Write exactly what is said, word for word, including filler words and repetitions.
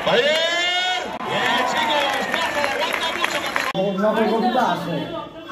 ¡Vale! ¡Bien, chicos! ¡Bajo! ¡Aguanta mucho! Una pregunta,